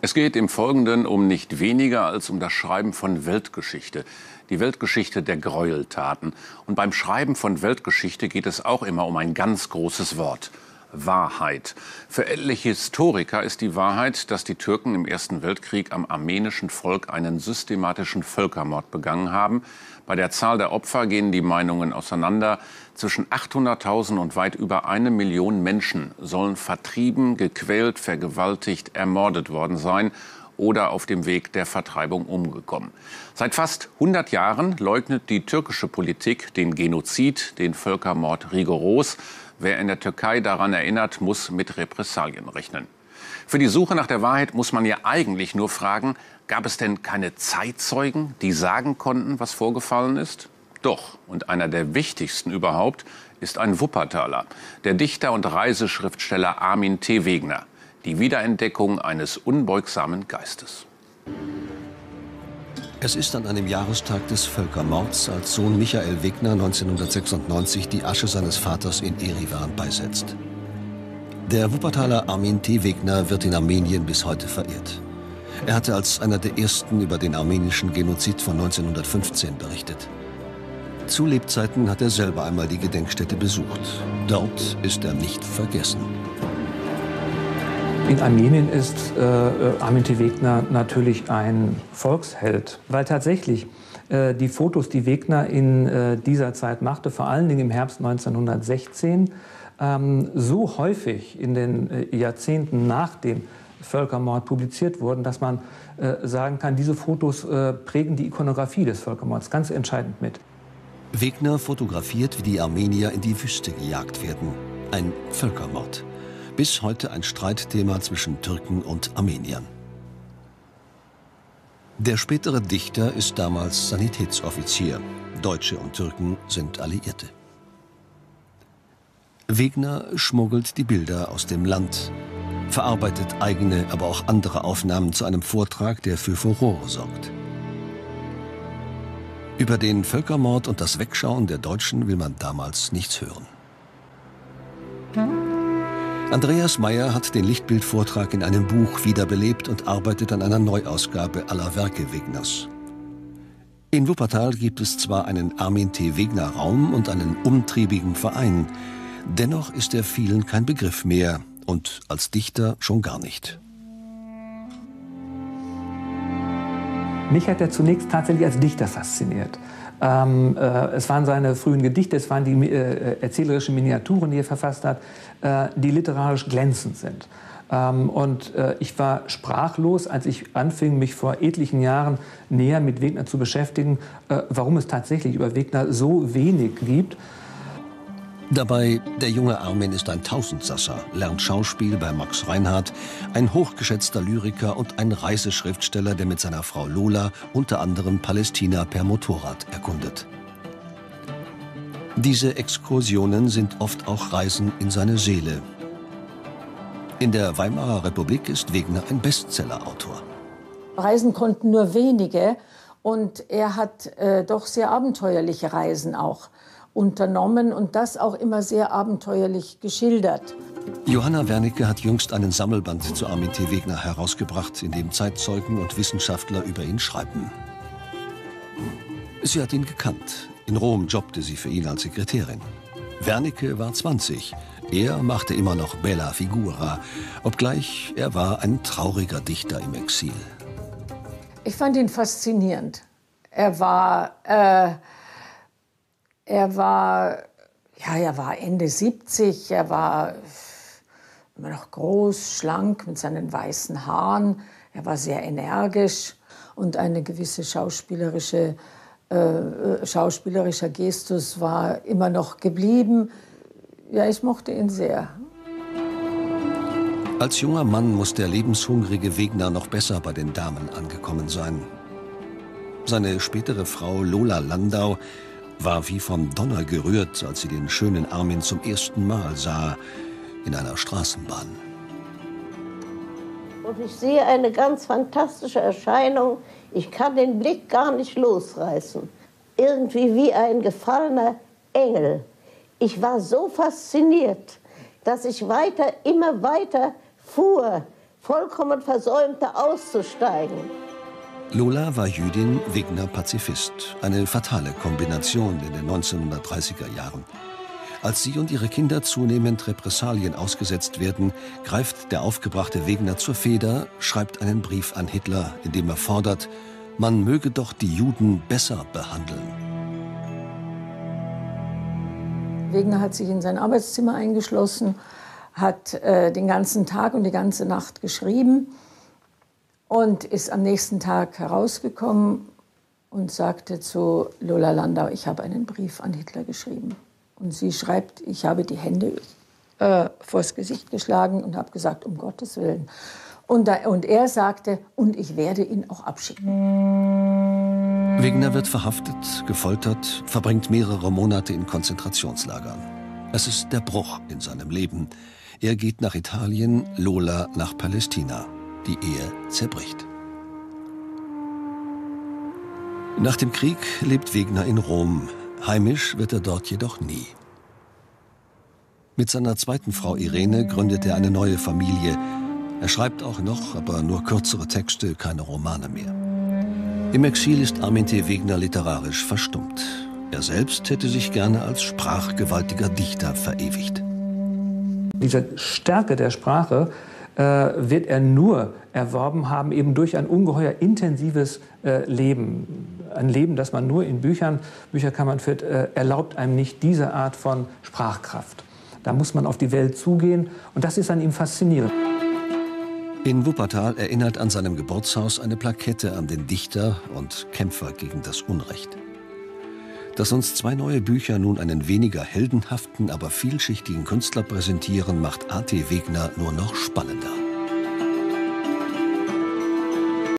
Es geht im Folgenden um nicht weniger als um das Schreiben von Weltgeschichte. Die Weltgeschichte der Gräueltaten. Und beim Schreiben von Weltgeschichte geht es auch immer um ein ganz großes Wort: Wahrheit. Für etliche Historiker ist die Wahrheit, dass die Türken im Ersten Weltkrieg am armenischen Volk einen systematischen Völkermord begangen haben. Bei der Zahl der Opfer gehen die Meinungen auseinander. Zwischen 800.000 und weit über 1 Million Menschen sollen vertrieben, gequält, vergewaltigt, ermordet worden sein oder auf dem Weg der Vertreibung umgekommen. Seit fast 100 Jahren leugnet die türkische Politik den Genozid, den Völkermord rigoros. Wer in der Türkei daran erinnert, muss mit Repressalien rechnen. Für die Suche nach der Wahrheit muss man ja eigentlich nur fragen: Gab es denn keine Zeitzeugen, die sagen konnten, was vorgefallen ist? Doch, und einer der wichtigsten überhaupt ist ein Wuppertaler, der Dichter und Reiseschriftsteller Armin T. Wegner. Die Wiederentdeckung eines unbeugsamen Geistes. Es ist an einem Jahrestag des Völkermords, als Sohn Michael Wegner 1996 die Asche seines Vaters in Erivan beisetzt. Der Wuppertaler Armin T. Wegner wird in Armenien bis heute verehrt. Er hatte als einer der ersten über den armenischen Genozid von 1915 berichtet. Zu Lebzeiten hat er selber einmal die Gedenkstätte besucht. Dort ist er nicht vergessen. In Armenien ist Armin T. Wegner natürlich ein Volksheld, weil tatsächlich die Fotos, die Wegner in dieser Zeit machte, vor allen Dingen im Herbst 1916, so häufig in den Jahrzehnten nach dem Völkermord publiziert wurden, dass man sagen kann, diese Fotos prägen die Ikonografie des Völkermords ganz entscheidend mit. Wegner fotografiert, wie die Armenier in die Wüste gejagt werden. Ein Völkermord. Bis heute ein Streitthema zwischen Türken und Armeniern. Der spätere Dichter ist damals Sanitätsoffizier. Deutsche und Türken sind Alliierte. Wegner schmuggelt die Bilder aus dem Land, verarbeitet eigene, aber auch andere Aufnahmen zu einem Vortrag, der für Furore sorgt. Über den Völkermord und das Wegschauen der Deutschen will man damals nichts hören. Andreas Meyer hat den Lichtbildvortrag in einem Buch wiederbelebt und arbeitet an einer Neuausgabe aller Werke Wegners. In Wuppertal gibt es zwar einen Armin T. Wegner Raum und einen umtriebigen Verein, dennoch ist er vielen kein Begriff mehr und als Dichter schon gar nicht. Mich hat er zunächst tatsächlich als Dichter fasziniert. Es waren seine frühen Gedichte, es waren die erzählerischen Miniaturen, die er verfasst hat, die literarisch glänzend sind. Ich war sprachlos, als ich anfing, mich vor etlichen Jahren näher mit Wegner zu beschäftigen, warum es tatsächlich über Wegner so wenig gibt. Dabei, der junge Armin ist ein Tausendsasser, lernt Schauspiel bei Max Reinhardt, ein hochgeschätzter Lyriker und ein Reiseschriftsteller, der mit seiner Frau Lola unter anderem Palästina per Motorrad erkundet. Diese Exkursionen sind oft auch Reisen in seine Seele. In der Weimarer Republik ist Wegner ein Bestsellerautor. Reisen konnten nur wenige und er hat doch sehr abenteuerliche Reisen auch unternommen und das auch immer sehr abenteuerlich geschildert. Johanna Wernicke hat jüngst einen Sammelband zu Armin T. Wegner herausgebracht, in dem Zeitzeugen und Wissenschaftler über ihn schreiben. Sie hat ihn gekannt. In Rom jobbte sie für ihn als Sekretärin. Wernicke war 20. Er machte immer noch bella figura, obgleich er war ein trauriger Dichter im Exil. Ich fand ihn faszinierend. Er war Ende 70, er war immer noch groß, schlank mit seinen weißen Haaren. Er war sehr energisch und eine gewisse schauspielerischer Gestus war immer noch geblieben. Ja, ich mochte ihn sehr. Als junger Mann muss der lebenshungrige Wegner noch besser bei den Damen angekommen sein. Seine spätere Frau Lola Landau war wie vom Donner gerührt, als sie den schönen Armin zum ersten Mal sah, in einer Straßenbahn. Und ich sehe eine ganz fantastische Erscheinung. Ich kann den Blick gar nicht losreißen. Irgendwie wie ein gefallener Engel. Ich war so fasziniert, dass ich immer weiter fuhr, vollkommen Versäumte auszusteigen. Lola war Jüdin, Wegner Pazifist. Eine fatale Kombination in den 1930er Jahren. Als sie und ihre Kinder zunehmend Repressalien ausgesetzt werden, greift der aufgebrachte Wegner zur Feder, schreibt einen Brief an Hitler, in dem er fordert, man möge doch die Juden besser behandeln. Wegner hat sich in sein Arbeitszimmer eingeschlossen, hat den ganzen Tag und die ganze Nacht geschrieben und ist am nächsten Tag herausgekommen und sagte zu Lola Landau, ich habe einen Brief an Hitler geschrieben. Und sie schreibt, ich habe die Hände vors Gesicht geschlagen und habe gesagt, um Gottes Willen. Und er sagte, und ich werde ihn auch abschicken. Wegner wird verhaftet, gefoltert, verbringt mehrere Monate in Konzentrationslagern. Es ist der Bruch in seinem Leben. Er geht nach Italien, Lola nach Palästina. Die Ehe zerbricht. Nach dem Krieg lebt Wegner in Rom. Heimisch wird er dort jedoch nie. Mit seiner zweiten Frau Irene gründet er eine neue Familie. Er schreibt auch noch, aber nur kürzere Texte, keine Romane mehr. Im Exil ist Armin T. Wegner literarisch verstummt. Er selbst hätte sich gerne als sprachgewaltiger Dichter verewigt. Diese Stärke der Sprache wird er nur erworben haben, eben durch ein ungeheuer intensives Leben. Ein Leben, das man nur in Bücherkammern führt, erlaubt einem nicht diese Art von Sprachkraft. Da muss man auf die Welt zugehen und das ist an ihm faszinierend. In Wuppertal erinnert an seinem Geburtshaus eine Plakette an den Dichter und Kämpfer gegen das Unrecht. Dass uns zwei neue Bücher nun einen weniger heldenhaften, aber vielschichtigen Künstler präsentieren, macht A.T. Wegner nur noch spannender.